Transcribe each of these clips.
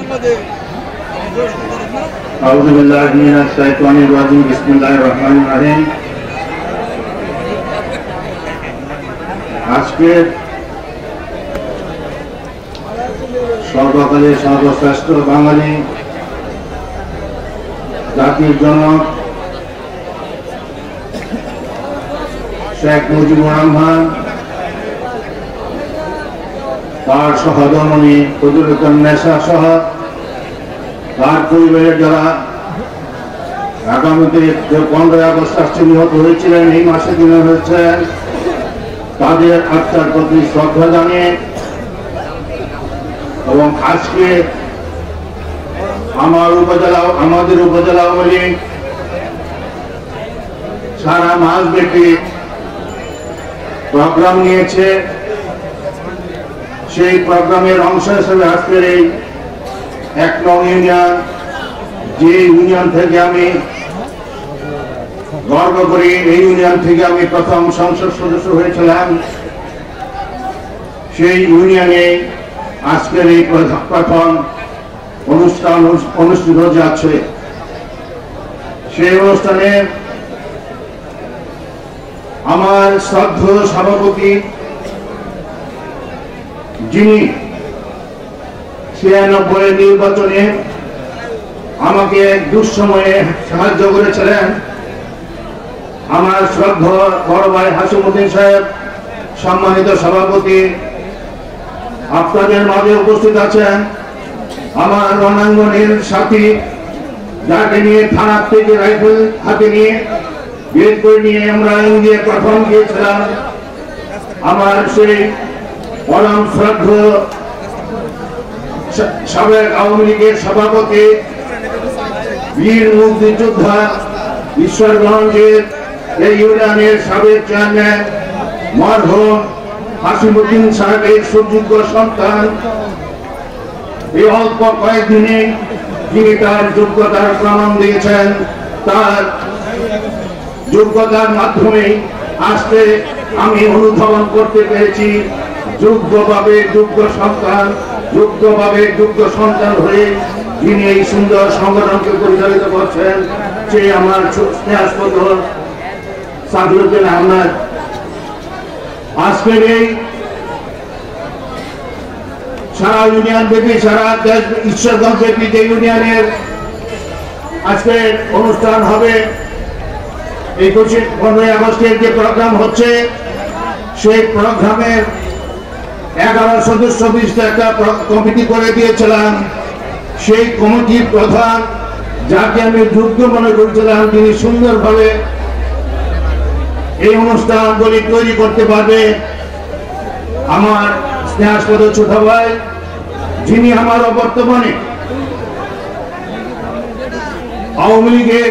আউযু বিল্লাহি মিনাশ শাইতানির রাজিম বিসমিল্লাহির রহমানির রহিম। আজকে সর্বকালের সর্বশ্রেষ্ঠ বাঙালি জাতির জনক শেখ মুজিবুর রহমান, তার সহধর্মিণী ফজলুন্নেসা সহ তার পরিবারের যারা আগামীতে 15ই আগস্ট রাষ্ট্রে নিহত হয়েছিলেন, এই মাসে দিনে হয়েছেন, তাদের আত্মার প্রতি শ্রদ্ধা জানিয়ে এবং আজকে আমাদের উপজেলা আওয়ামী লীগ সারা মাস ব্যাপী প্রোগ্রাম নিয়েছে। সেই প্রোগ্রামের অংশ হিসেবে আজকের এই 1 নং ইউনিয়ন, যে ইউনিয়ন থেকে আমি গর্ব করি, এই ইউনিয়ন থেকে আমি প্রথম সংসদ সদস্য হয়েছিলাম, সেই ইউনিয়নে আজকের এই প্রথম অনুষ্ঠান অনুষ্ঠিত যাচ্ছে। সেই অনুষ্ঠানে আমার শ্রদ্ধেয় সভাপতি, যিনি 96 নির্বাচনে আমাকে দুঃসময়ে সাহায্য করেছিলেন, আমার শ্রদ্ধেয় বড় ভাই হাসিমউদ্দিন সাহেব, সম্মানিত সভাপতি, আপনাদের মাঝে উপস্থিত আছেন আমার রণাঙ্গনের সাথী, যাকে নিয়ে থানা থেকে রাইফেল হাতে নিয়ে বের করে নিয়ে আমরা ইন্ডিয়া প্রথম গিয়েছিলাম, আমার সেই পরম শ্রদ্ধেয় সাবেক আওয়ামী লীগের সভাপতি, বীর মুক্তিযোদ্ধা, ঈশ্বরগঞ্জের এই ইউনিয়নের সাবেক চেয়ারম্যান মরহুম হাসিমউদ্দিন সাহেবের সুযোগ্য সন্তান, এই অল্প কয়েকদিনে যিনি তার যোগ্যতার প্রমাণ দিয়েছেন, তার যোগ্যতার মাধ্যমে আজকে আমি অনুধাবন করতে পেরেছি যোগ্যভাবে যোগ্য সন্তান হয়ে যিনি এই সুন্দর সংগঠনকে পরিচালিত করছেন, সে আমার স্নেহাস্পদ সাদরুদ্দিন আহমেদ। আজকের এই সারা ইউনিয়ন ব্যাপী, সারা দেশ ঈশ্বরগঞ্জ ব্যাপী যে ইউনিয়নের আজকে অনুষ্ঠান হবে, 15ই আগস্টের যে প্রোগ্রাম হচ্ছে, সেই প্রোগ্রামের 11 সদস্য বিশিষ্ট একটা কমিটি করে দিয়েছিলাম। সেই কমিটির প্রধান, যাকে আমি যোগ্য মনে করেছিলাম, তিনি সুন্দরভাবে এই অনুষ্ঠানগুলি তৈরি করতে পারবে, আমার স্নেহাস্পদ ছোট ভাই, যিনি আমার বর্তমানে আওয়ামী লীগের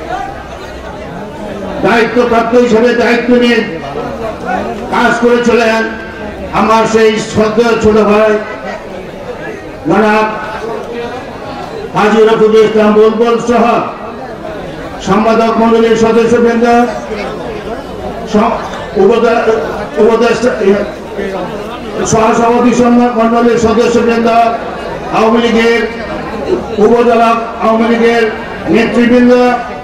দায়িত্বপ্রাপ্ত হিসেবে দায়িত্ব নিয়ে কাজ করেছিলেন, আমার সেই শ্রদ্ধেয় ছোট ভাই জনাব হাজী রফিকুল ইসলাম বুলবুল সহ সম্পাদক মন্ডলীর সদস্যবৃন্দ, সহসভাপতি মন্ডলীর সদস্যবৃন্দ, আওয়ামী লীগের উপজেলা আওয়ামী লীগের নেতৃবৃন্দ,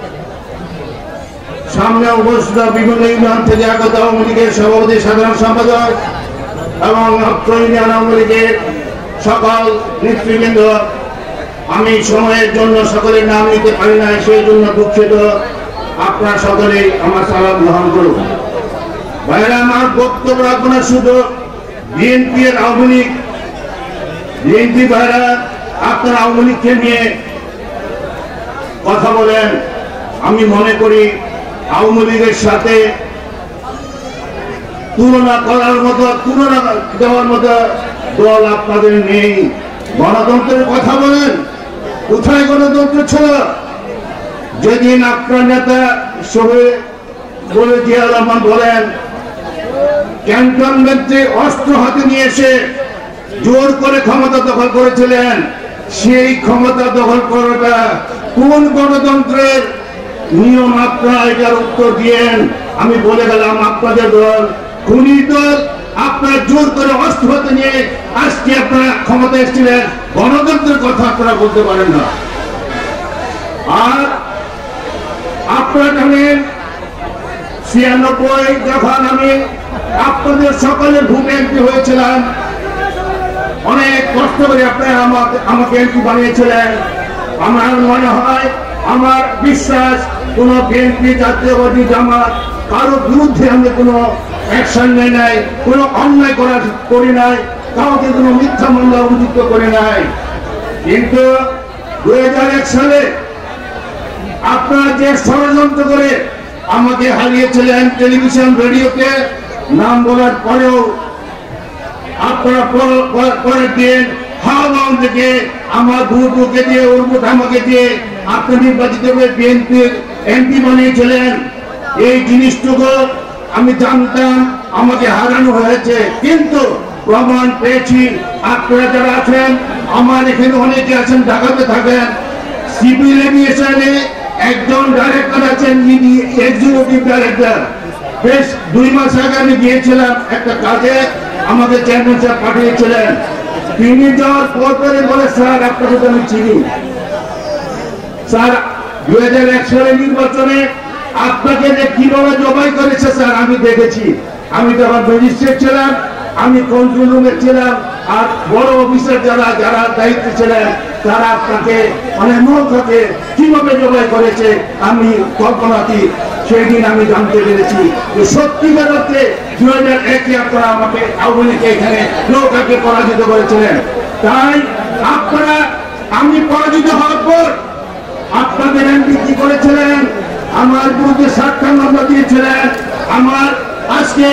সামনে উপস্থিত বিভিন্ন ইউনিয়ন থেকে আগত আওয়ামী লীগের সভাপতি, সাধারণ সম্পাদক এবং অত্র ইউনিয়ন আওয়ামী লীগের সকল নেতৃবৃন্দ, আমি সময়ের জন্য সকলের নাম নিতে পারি না, সেই জন্য দুঃখিত। আপনারা সকলেই আমার সালাম গ্রহণ করুন। ভাইরা, আমার বক্তব্য আপনার শুধু বিএনপি এর আওয়ামী লীগ, বিএনপি ভাইরা আপনারা আওয়ামী লীগকে নিয়ে কথা বলেন, আমি মনে করি আওয়ামী লীগের সাথে তুলনা দেওয়ার মতো দল আপনাদের নেই। গণতন্ত্রের কথা বলেন, কোথায় গণতন্ত্র ছিল? যেদিন আপনার নেতা বলে জিয়া রহমান বলেন ক্যান্টনমেন্টে অস্ত্র হাতে নিয়ে এসে জোর করে ক্ষমতা দখল করেছিলেন, সেই ক্ষমতা দখল করাটা কোন গণতন্ত্রের নিয়ম? আপনারা এটার উত্তর দিয়েন। আমি বলে গেলাম আপনাদের দল খুনি দল, আপনার জোর করে অস্ত্র হাতে নিয়ে আজকে আপনারা ক্ষমতা এসেছিলেন, গণতন্ত্রের কথা আপনারা বলতে পারেন না। আর আপনারা জানেন 96 যখন আমি আপনাদের সকলের ভোটে এমপি হয়েছিলাম, অনেক কষ্ট করে আপনারা আমাকে এমপি বানিয়েছিলেন। আমার মনে হয়, আমার বিশ্বাস, কোন বিএনপি, জাতীয়বাদী, জামাত কারো বিরুদ্ধে আমি কোনো অ্যাকশন নেই নাই, কোনো অন্যায় করি নাই, কাউকে কোনো মিথ্যা মামলা অভিযুক্ত করে নাই। কিন্তু 2001 সালে আপনারা যে ষড়যন্ত্র করে আমাকে হারিয়েছিলেন টেলিভিশন রেডিওতে, নাম বলার পরেও আপনারা পরের দিন হাওয়ান থেকে আমার ভোটকে দিয়ে, ওর ভোট আমাকে দিয়ে আপনি নির্বাচিত করে বিএনপির এমপি বানিয়েছিলেন। এই জিনিসটুকু আমি জানতাম, আমাকে হারানো হয়েছে, কিন্তু প্রমাণ পেয়েছি। আপনারা যারা আছেন, আমার এখানে অনেকে আছেন, ঢাকাতে থাকেন, সিভিল এভিয়েশনে একজন ডাইরেক্টর আছেন, এক্সিকিউটিভ ডাইরেক্টর। বেশ 2 মাস আগে আমি গিয়েছিলাম একটা কাজে, আমাকে চেয়ারম্যান সাহেব পাঠিয়েছিলেন। তিনি যাওয়ার পরে বলে, স্যার আপনাকে তো আমি চিনি, স্যার 2001 সালের নির্বাচনে আপনাকে যে কিভাবে জবাই করেছে স্যার আমি দেখেছি। আমি তখন ম্যাজিস্ট্রেট ছিলাম, আমি কন্ট্রোল রুমে ছিলাম, আর বড় অফিসার যারা দায়িত্বে ছিলেন তারা আপনাকে মানে নৌকাকে কিভাবে জবাই করেছে আমি কল্পনাতীত। সেই দিন আমি জানতে পেরেছি যে সত্যিকার অর্থে 2001-এ আপনারা আমাকে আওয়ামী লীগকে এখানে নৌকাকে পরাজিত করেছিলেন। তাই আপনারা, আমি পরাজিত হওয়ার পর আপনাদের এমপি কি করেছিলেন, আমার বিরুদ্ধে 7টা মামলা দিয়েছিলেন। আমার আজকে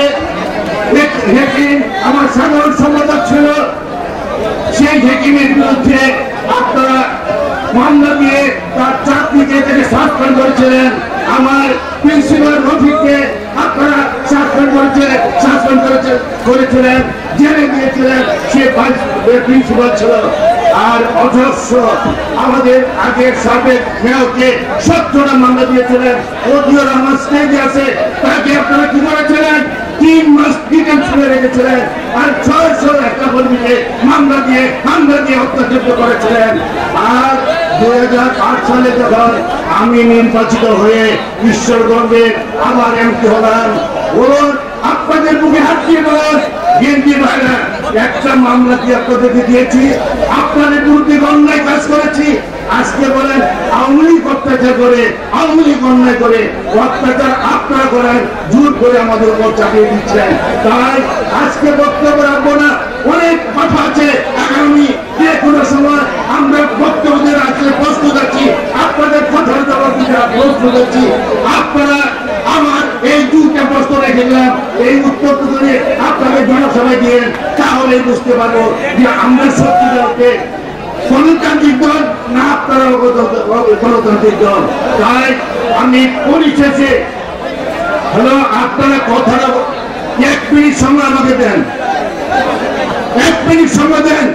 আমার সাধারণ সম্পাদক ছিল, সেই হেকিমের বিরুদ্ধে আপনারা মামলা দিয়ে তার চাকরিকে থেকে সাসপেন্ড করেছিলেন। আমার প্রিন্সিপাল রফিককে আপনারা সাসপেন্ড করেছিলেন, জেলে দিয়েছিলেন, সে প্রিন্সিপাল ছিল। আর অজস্র আমাদের আগের সাবেক মেয়রকে 17টা মামলা দিয়েছিলেন। ওদিওর আমার স্টেজে আছে, তাকে আপনারা কি করেছিলেন, 3 মাস ডিটেনশনে রেখেছিলেন। আর 601টা কর্মীকে মামলা দিয়ে হত্যাযজ্ঞ করেছিলেন। আর 2008 সালে যখন আমি নির্বাচিত হয়ে ঈশ্বরগঞ্জে আবার এমপি হলাম, বলুন আপনাদের মুখে হাত দিয়ে বলুন, বিএনপি ভাইরা একটা মামলা দিয়ে আপনাদেরকে দিয়েছি, আপনাদের বিরুদ্ধে অন্যায় কাজ করেছি। আজকে বলেন আওয়ামী লীগ অত্যাচার করে, আওয়ামী লীগ অন্যায় করে, অত্যাচার আপনারা করেন, জোর করে আমাদের উপর চাপিয়ে দিচ্ছেন। তাই আজকে বক্তব্য রাখবো না, অনেক কথা আছে। আগামী যে কোনো সময় আমরা বক্তব্য দিয়ে আসলে প্রস্তুত আছি, আপনাদের কথার জবাব দিতে প্রস্তুত আছি। আপনারা আমার এই 2টা প্রশ্ন রেখে দিলাম, এই উত্তরটুকু নিয়ে আপনাদের জনসভায় দিয়ে, তাহলে বুঝতে পারবো যে আমরা সত্যিকারকে গণতান্ত্রিক দল না আপনারা গণতান্ত্রিক দল। তাই আমি পরিশেষে হলো, আপনারা কথাটা 1 মিনিট সময় আমাকে দেন, 1 মিনিট সময় দেন,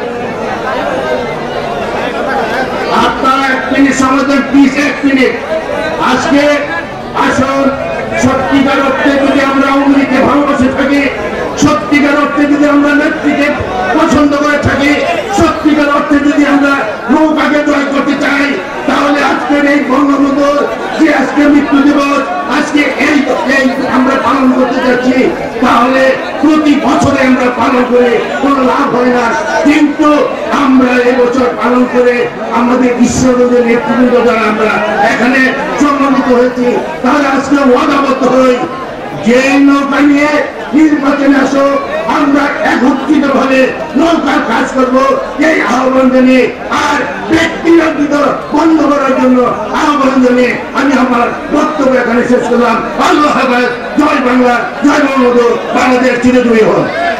আপনারা 1 মিনিট সময় দেন, প্লিজ 1 মিনিট। আজকে আসুন, সত্যিকার অর্থে যদি আমরা আওয়ামী লীগকে ভালোবাসে থাকি, সত্যিকার অর্থে যদি আমরা নেত্রীকে পছন্দ করে থাকি, সত্যিকার অর্থে যদি আমরা নৌকাকে জয় করতে চাই, তাহলে আজকের এই বঙ্গবন্ধু যে আজকে মৃত্যু দিবস, আজকে এই আমরা পালন করতে যাচ্ছি, তাহলে প্রতি বছরে আমরা পালন করে কোনো লাভ হয় না। কিন্তু আমরা এবছর পালন করে আমাদের ঈশ্বরের নেতৃত্ব দ্বারা আমরা এখানে সম্মানিত হয়েছি। তাহলে আজকে ওয়াদাবদ্ধ হই, যে নৌকা নিয়ে নির্বাচনে আসো, আমরা একত্রিত ভাবে নৌকার কাজ করবো, এই আহ্বান জানিয়ে আর ব্যক্তিগত বন্ধ করার জন্য আহ্বান জানিয়ে আমি আমার বক্তব্য এখানে শেষ করলাম। আল্লাহ হাফেজ, জয় বাংলা, জয় বঙ্গবন্ধু, বাংলাদেশ চিরজীবী হোক।